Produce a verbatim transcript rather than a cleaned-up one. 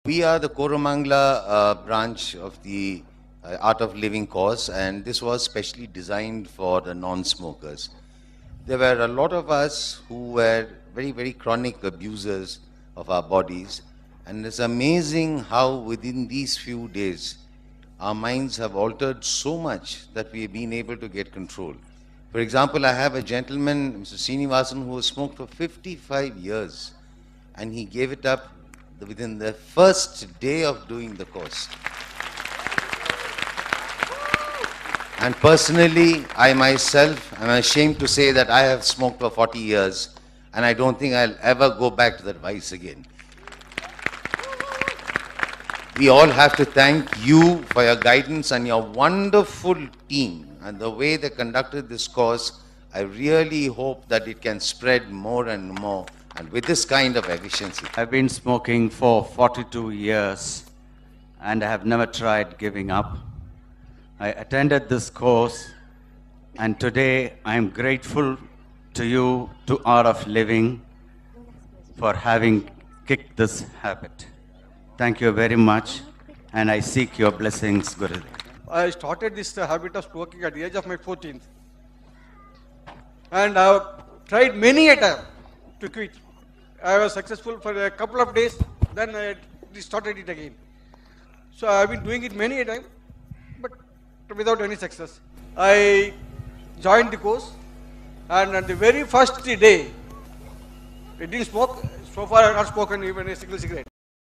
We are the Koramangala uh, branch of the uh, Art of Living course, and this was specially designed for the non-smokers. There were a lot of us who were very, very chronic abusers of our bodies, and it's amazing how within these few days our minds have altered so much that we have been able to get control. For example, I have a gentleman, Mister Srinivasan, who has smoked for fifty-five years, and he gave it up within the first day of doing the course. And personally, I myself am ashamed to say that I have smoked for forty years, and I don't think I'll ever go back to that vice again. We all have to thank you for your guidance and your wonderful team and the way they conducted this course. I really hope that it can spread more and more, and with this kind of efficiency. I've been smoking for forty-two years and I have never tried giving up. I attended this course and today I am grateful to you, to Art of Living, for having kicked this habit. Thank you very much, and I seek your blessings, Gurudev. I started this uh, habit of smoking at the age of my fourteenth. And I have tried many a time to quit. I was successful for a couple of days, then I started it again. So I have been doing it many a time, but without any success. I joined the course, and on the very first day, I didn't smoke. So far I have not smoked even a single cigarette.